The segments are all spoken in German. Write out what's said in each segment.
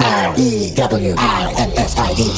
R-E-W-I-N-S-I-D.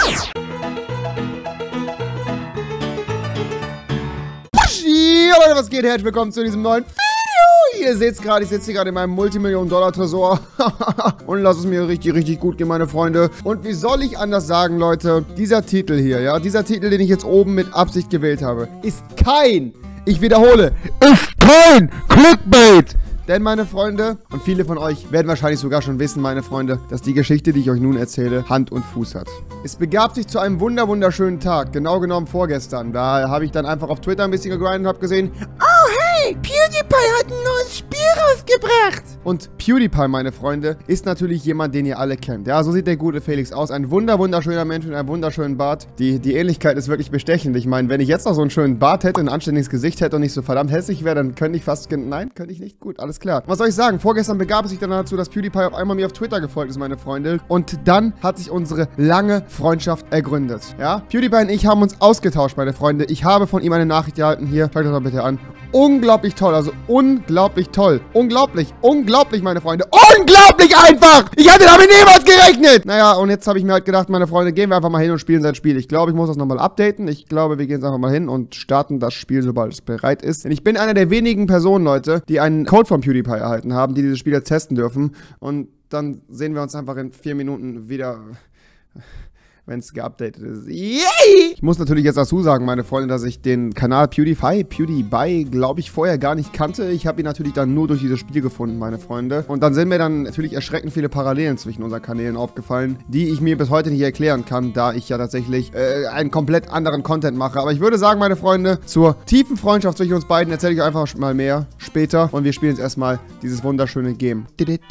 Ja, Leute, was geht? Herzlich willkommen zu diesem neuen Video. Ihr seht es gerade, ich sitze hier gerade in meinem Multimillion-Dollar-Tresor. Und lasst es mir richtig, richtig gut gehen, meine Freunde. Und wie soll ich anders sagen, Leute? Dieser Titel hier, ja, dieser Titel, den ich jetzt oben mit Absicht gewählt habe, ist kein, ich wiederhole, ist kein Clickbait. Denn, meine Freunde, und viele von euch werden wahrscheinlich sogar schon wissen, meine Freunde, dass die Geschichte, die ich euch nun erzähle, Hand und Fuß hat. Es begab sich zu einem wunderschönen Tag, genau genommen vorgestern. Da habe ich dann einfach auf Twitter ein bisschen gegrindet und habe gesehen, oh hey, PewDiePie hat ein neues Spiel rausgebracht. Und PewDiePie, meine Freunde, ist natürlich jemand, den ihr alle kennt. Ja, so sieht der gute Felix aus. Ein wunderschöner Mensch mit einem wunderschönen Bart. Die Ähnlichkeit ist wirklich bestechend. Ich meine, wenn ich jetzt noch so einen schönen Bart hätte, ein anständiges Gesicht hätte und nicht so verdammt hässlich wäre, dann könnte ich fast... Nein, könnte ich nicht. Gut, alles klar. Was soll ich sagen? Vorgestern begab es sich dann dazu, dass PewDiePie auf einmal mir auf Twitter gefolgt ist, meine Freunde. Und dann hat sich unsere lange Freundschaft ergründet. Ja? PewDiePie und ich haben uns ausgetauscht, meine Freunde. Ich habe von ihm eine Nachricht erhalten. Hier, schaut euch das mal bitte an. Unglaublich toll, also unglaublich toll. Unglaublich, meine Freunde. Unglaublich einfach! Ich hatte damit niemals gerechnet! Naja, und jetzt habe ich mir halt gedacht, meine Freunde, gehen wir einfach mal hin und spielen sein Spiel. Ich glaube, ich muss das nochmal updaten. Ich glaube, wir gehen jetzt einfach mal hin und starten das Spiel, sobald es bereit ist. Denn ich bin einer der wenigen Personen, Leute, die einen Code von PewDiePie erhalten haben, die dieses Spiel jetzt testen dürfen. Und dann sehen wir uns einfach in 4 Minuten wieder... wenn es geupdatet ist. Yay! Ich muss natürlich jetzt dazu sagen, meine Freunde, dass ich den Kanal PewDiePie, glaube ich, vorher gar nicht kannte. Ich habe ihn natürlich dann nur durch dieses Spiel gefunden, meine Freunde. Und dann sind mir dann natürlich erschreckend viele Parallelen zwischen unseren Kanälen aufgefallen, die ich mir bis heute nicht erklären kann, da ich ja tatsächlich einen komplett anderen Content mache. Aber ich würde sagen, meine Freunde, zur tiefen Freundschaft zwischen uns beiden erzähle ich euch einfach mal mehr später. Und wir spielen jetzt erstmal dieses wunderschöne Game.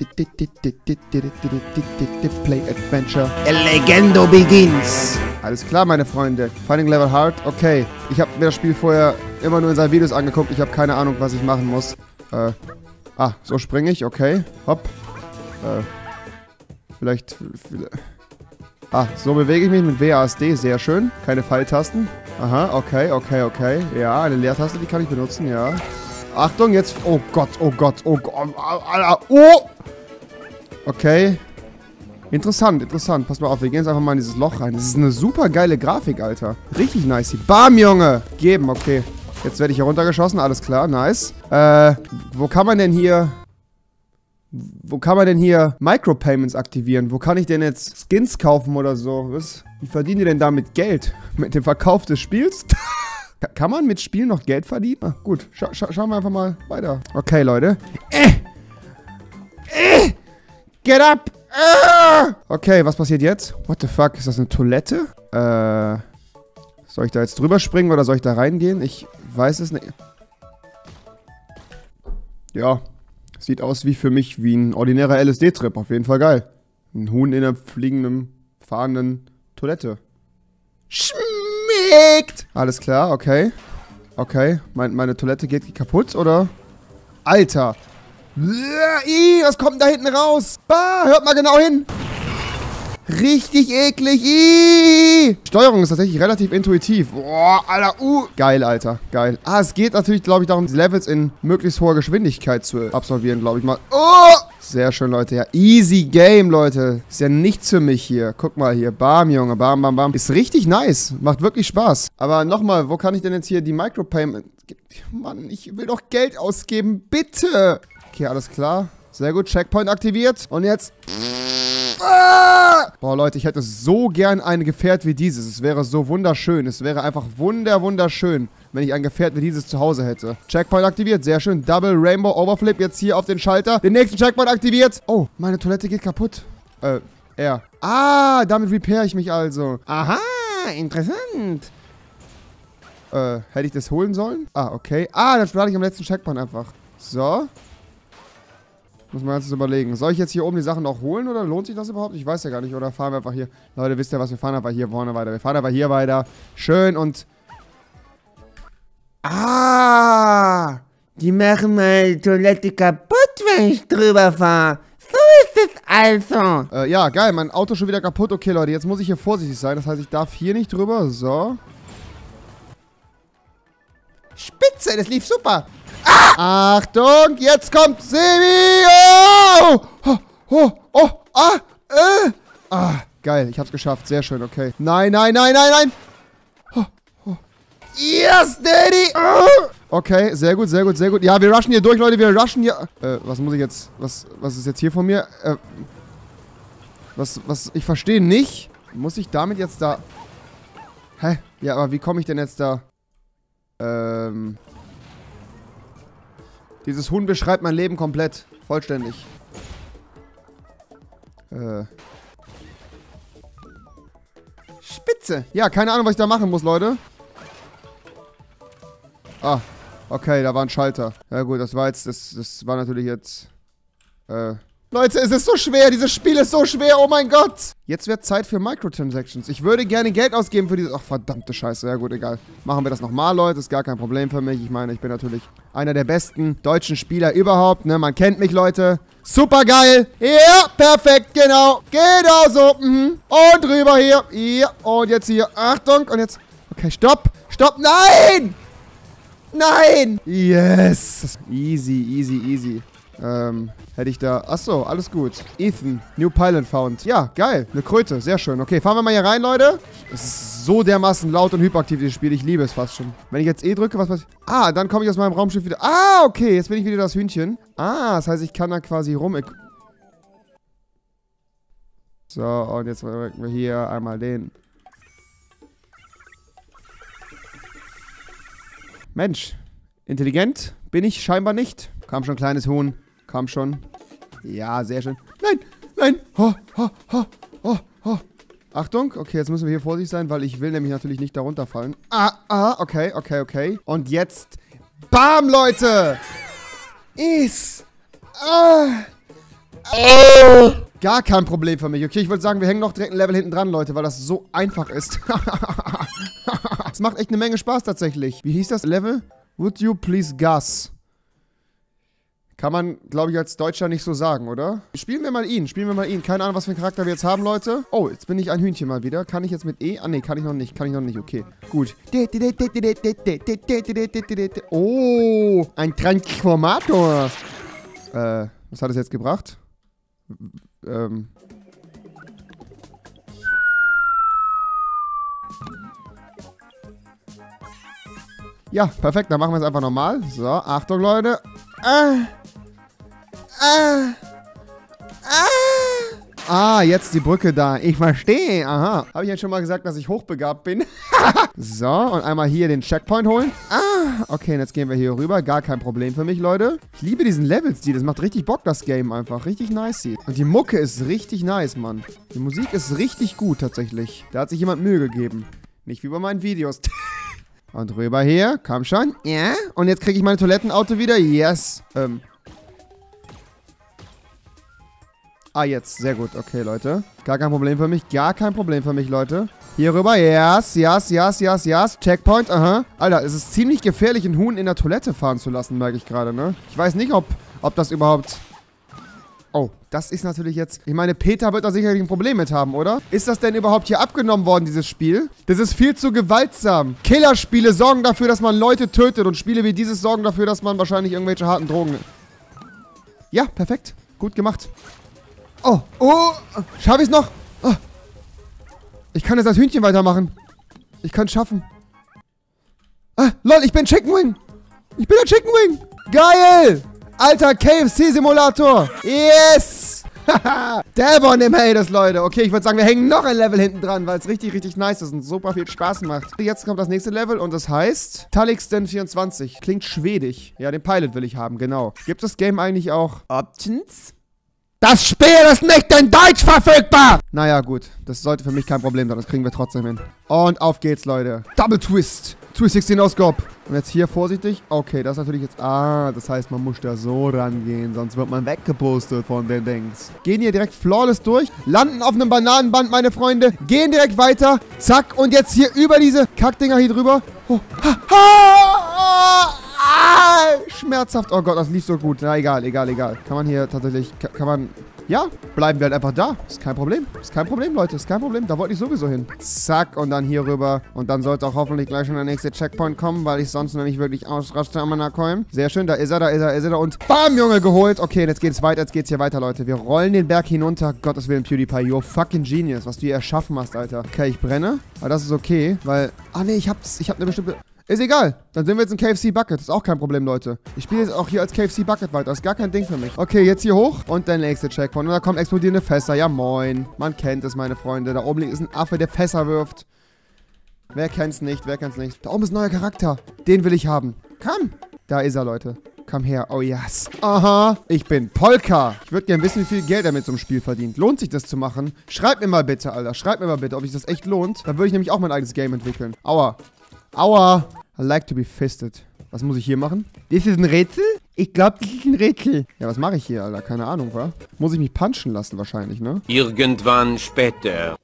Play Adventure. El Legendo begins. Alles klar, meine Freunde. Finding Level Hard. Okay. Ich habe mir das Spiel vorher immer nur in seinen Videos angeguckt. Ich habe keine Ahnung, was ich machen muss. So springe ich. Okay. Hopp. Vielleicht... so bewege ich mich mit WASD. Sehr schön. Keine Pfeiltasten. Aha, okay. Ja, eine Leertaste, die kann ich benutzen, ja. Achtung, jetzt... Oh Gott. Alter. Oh! Okay. Interessant. Pass mal auf, wir gehen jetzt einfach mal in dieses Loch rein. Das ist eine super geile Grafik, Alter. Richtig nice. Bam, Junge. Geben, okay. Jetzt werde ich hier runtergeschossen, alles klar, nice. Wo kann man denn hier Micropayments aktivieren? Wo kann ich denn jetzt Skins kaufen oder so? Wie verdienen die denn damit Geld? Mit dem Verkauf des Spiels? Kann man mit Spielen noch Geld verdienen? Ah, gut, schauen wir einfach mal weiter. Okay, Leute. Get up! Okay, was passiert jetzt? What the fuck? Ist das eine Toilette? Soll ich da jetzt drüber springen oder soll ich da reingehen? Ich weiß es nicht. Ja, sieht aus wie für mich wie ein ordinärer LSD-Trip. Auf jeden Fall geil. Ein Huhn in einer fliegenden, fahrenden Toilette. Schmeckt! Alles klar, okay. Okay, meine Toilette geht kaputt, oder? Alter! Was kommt denn da hinten raus? Bah, hört mal genau hin. Richtig eklig. Steuerung ist tatsächlich relativ intuitiv. Boah, Alter, Geil, Alter, geil. Es geht natürlich, glaube ich, darum, die Levels in möglichst hoher Geschwindigkeit zu absolvieren, glaube ich mal. Sehr schön, Leute. Ja, easy game, Leute. Ist ja nichts für mich hier. Guck mal hier. Bam, Junge. Bam. Ist richtig nice. Macht wirklich Spaß. Aber nochmal, wo kann ich denn jetzt hier die Micropayment... Mann, ich will doch Geld ausgeben. Bitte. Okay, alles klar. Sehr gut, Checkpoint aktiviert. Und jetzt... Boah, Leute, ich hätte so gern ein Gefährt wie dieses. Es wäre so wunderschön. Es wäre einfach wunderschön, wenn ich ein Gefährt wie dieses zu Hause hätte. Checkpoint aktiviert, sehr schön. Double Rainbow Overflip, jetzt hier auf den Schalter. Den nächsten Checkpoint aktiviert. Oh, meine Toilette geht kaputt. Damit repair ich mich also. Aha, interessant. Hätte ich das holen sollen? Okay. Dann starte ich am letzten Checkpoint einfach. So. Muss man jetzt überlegen. Soll ich jetzt hier oben die Sachen auch holen oder lohnt sich das überhaupt? Ich weiß ja gar nicht. Oder fahren wir einfach hier... Leute, wisst ihr was? Wir fahren einfach hier vorne weiter. Wir fahren einfach hier weiter. Schön und... Die machen meine Toilette kaputt, wenn ich drüber fahre. So ist es also. Ja, geil. Mein Auto ist schon wieder kaputt. Okay, Leute, jetzt muss ich hier vorsichtig sein. Das heißt, ich darf hier nicht drüber. So. Spitze, das lief super. Achtung, jetzt kommt Sebi. Ah, geil. Ich hab's geschafft. Sehr schön, okay. Nein, nein, nein, nein, nein. Yes, Daddy! Okay, sehr gut, sehr gut, sehr gut. Ja, wir rushen hier durch, Leute. Wir rushen hier... was muss ich jetzt... Was ist jetzt hier von mir? Ich verstehe nicht. Muss ich damit jetzt da... Hä? Ja, aber wie komme ich denn jetzt da... Dieses Huhn beschreibt mein Leben komplett. Vollständig. Spitze. Ja, keine Ahnung, was ich da machen muss, Leute. Ah, okay, da war ein Schalter. Ja gut, das war jetzt, das war natürlich jetzt, Leute, es ist so schwer, dieses Spiel ist so schwer, oh mein Gott. Jetzt wird Zeit für Microtransactions. Ich würde gerne Geld ausgeben für dieses, ach verdammte Scheiße, ja gut, egal. Machen wir das nochmal, Leute, ist gar kein Problem für mich. Ich meine, ich bin natürlich einer der besten deutschen Spieler überhaupt, ne, man kennt mich, Leute. Super geil. Ja, perfekt, genau. Genau so, Und rüber hier. Ja, und jetzt hier. Achtung, und jetzt, okay, stopp, stopp, nein! Nein! Yes! Easy, easy, easy. Hätte ich da... Achso, alles gut. Ethan, New Pilot found. Ja, geil. Eine Kröte, sehr schön. Okay, fahren wir mal hier rein, Leute. Es ist so dermaßen laut und hyperaktiv, dieses Spiel. Ich liebe es fast schon. Wenn ich jetzt E drücke, was passiert? Ah, dann komme ich aus meinem Raumschiff wieder... Ah, okay, jetzt bin ich wieder das Hühnchen. Ah, das heißt, ich kann da quasi rum... So, und jetzt drücken wir hier einmal den... Mensch, intelligent bin ich scheinbar nicht. Kam schon, kleines Huhn. Kam schon. Ja, sehr schön. Nein, nein. Ho, ho, ho, ho, ho. Achtung, okay, jetzt müssen wir hier vorsichtig sein, weil ich will nämlich natürlich nicht da runterfallen. Okay, okay, okay. Und jetzt, bam, Leute. Gar kein Problem für mich. Okay, ich würde sagen, wir hängen noch direkt ein Level hinten dran, Leute, weil das so einfach ist. Es macht echt eine Menge Spaß tatsächlich. Wie hieß das Level? Would you please Gus? Kann man, glaube ich, als Deutscher nicht so sagen, oder? Spielen wir mal ihn, spielen wir mal ihn. Keine Ahnung, was für einen Charakter wir jetzt haben, Leute. Oh, jetzt bin ich ein Hühnchen mal wieder. Kann ich jetzt mit E? Ah, nee, kann ich noch nicht. Kann ich noch nicht, okay. Gut. Oh, ein Transformator. Was hat es jetzt gebracht? Ja, perfekt. Dann machen wir es einfach normal. So, Achtung, Leute. Jetzt die Brücke da. Ich verstehe. Aha. Habe ich jetzt schon mal gesagt, dass ich hochbegabt bin? So, und einmal hier den Checkpoint holen. Okay, und jetzt gehen wir hier rüber. Gar kein Problem für mich, Leute. Ich liebe diesen Level-Stil. Das macht richtig Bock, das Game einfach. Richtig nice. Und die Mucke ist richtig nice, Mann. Die Musik ist richtig gut, tatsächlich. Da hat sich jemand Mühe gegeben. Nicht wie bei meinen Videos. Und rüber hier. Komm schon. Ja. Und jetzt kriege ich mein Toilettenauto wieder. Yes. Jetzt. Sehr gut. Okay, Leute. Gar kein Problem für mich. Gar kein Problem für mich, Leute. Hier rüber. Yes. Yes, yes, yes, yes. Checkpoint. Aha. Alter, es ist ziemlich gefährlich, einen Huhn in der Toilette fahren zu lassen, merke ich gerade, ne? Ich weiß nicht, ob das überhaupt... Oh, das ist natürlich jetzt... Ich meine, Peter wird da sicherlich ein Problem mit haben, oder? Ist das denn überhaupt hier abgenommen worden, dieses Spiel? Das ist viel zu gewaltsam. Killerspiele sorgen dafür, dass man Leute tötet. Und Spiele wie dieses sorgen dafür, dass man wahrscheinlich irgendwelche harten Drogen... Ja, perfekt. Gut gemacht. Oh, schaffe ich es noch? Oh. Ich kann jetzt das Hühnchen weitermachen. Ich kann es schaffen. Lol, ich bin Chicken Wing. Ich bin der Chicken Wing. Geil. Alter, KFC-Simulator. Yes. Dabon im Haters, Leute. Okay, ich würde sagen, wir hängen noch ein Level hinten dran, weil es richtig, richtig nice ist und super viel Spaß macht. Jetzt kommt das nächste Level und das heißt Talixden 24. Klingt schwedisch. Ja, den Pilot will ich haben, genau. Gibt das Game eigentlich auch Options? Das Spiel ist nicht in Deutsch verfügbar! Naja, gut. Das sollte für mich kein Problem sein. Das kriegen wir trotzdem hin. Und auf geht's, Leute. Double Twist. 360 No-Scope. Und jetzt hier vorsichtig. Okay, das ist natürlich jetzt... das heißt, man muss da so rangehen. Sonst wird man weggepostet von den Dings. Gehen hier direkt flawless durch. Landen auf einem Bananenband, meine Freunde. Gehen direkt weiter. Zack. Und jetzt hier über diese Kackdinger hier drüber. Oh. Schmerzhaft. Oh Gott, das lief so gut. Na, egal. Kann man hier tatsächlich... ja, bleiben wir halt einfach da. Ist kein Problem. Ist kein Problem, Leute. Ist kein Problem. Da wollte ich sowieso hin. Zack, und dann hier rüber. Und dann sollte auch hoffentlich gleich schon der nächste Checkpoint kommen, weil ich sonst noch nicht wirklich ausraste am Anacoim. Sehr schön, da ist er, da ist er, da ist er. Und bam, Junge, geholt. Okay, jetzt geht's weiter, jetzt geht's hier weiter, Leute. Wir rollen den Berg hinunter. Gottes Willen, PewDiePie, you're fucking genius, was du hier erschaffen hast, Alter. Okay, ich brenne. Aber das ist okay, weil... Ah, nee, ich hab eine bestimmte... Ist egal. Dann sind wir jetzt in KFC Bucket. Ist auch kein Problem, Leute. Ich spiele jetzt auch hier als KFC Bucket weiter. Ist gar kein Ding für mich. Okay, jetzt hier hoch. Und der nächste Checkpoint. Und da kommen explodierende Fässer. Ja, moin. Man kennt es, meine Freunde. Da oben ist ein Affe, der Fässer wirft. Wer kennt's nicht? Wer kennt's nicht? Da oben ist ein neuer Charakter. Den will ich haben. Komm. Da ist er, Leute. Komm her. Oh, yes. Aha. Ich bin Polka. Ich würde gerne wissen, wie viel Geld er mit so einem Spiel verdient. Lohnt sich das zu machen? Schreibt mir mal bitte, Alter. Schreibt mir mal bitte, ob sich das echt lohnt. Dann würde ich nämlich auch mein eigenes Game entwickeln. Aua. Aua. I like to be fisted. Was muss ich hier machen? Das ist ein Rätsel? Ich glaube, das ist ein Rätsel. Ja, was mache ich hier, Alter? Keine Ahnung, wa? Muss ich mich punchen lassen wahrscheinlich, ne? Irgendwann später.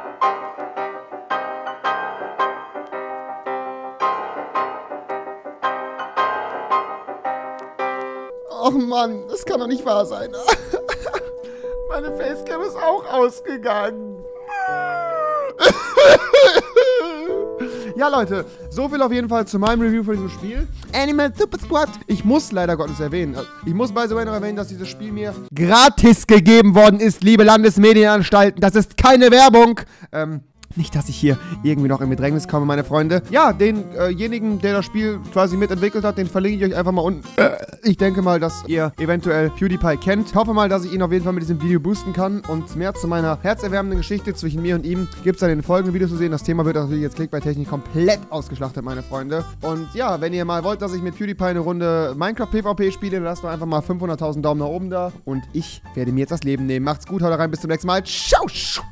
Och Mann, das kann doch nicht wahr sein. Meine Facecam ist auch ausgegangen. Ja, Leute, so viel auf jeden Fall zu meinem Review von diesem Spiel. Animal Super Squad. Ich muss leider Gottes erwähnen. Ich muss by the way noch erwähnen, dass dieses Spiel mir gratis gegeben worden ist, liebe Landesmedienanstalten. Das ist keine Werbung. Nicht, dass ich hier irgendwie noch in Bedrängnis komme, meine Freunde. Ja, denjenigen, der das Spiel quasi mitentwickelt hat, den verlinke ich euch einfach mal unten. Ich denke mal, dass ihr eventuell PewDiePie kennt. Ich hoffe mal, dass ich ihn auf jeden Fall mit diesem Video boosten kann. Und mehr zu meiner herzerwärmenden Geschichte zwischen mir und ihm gibt es dann in den folgenden Videos zu sehen. Das Thema wird natürlich jetzt Clickbait-technisch komplett ausgeschlachtet, meine Freunde. Und ja, wenn ihr mal wollt, dass ich mit PewDiePie eine Runde Minecraft PvP spiele, dann lasst doch einfach mal 500.000 Daumen nach oben da. Und ich werde mir jetzt das Leben nehmen. Macht's gut, haut rein, bis zum nächsten Mal. Ciao!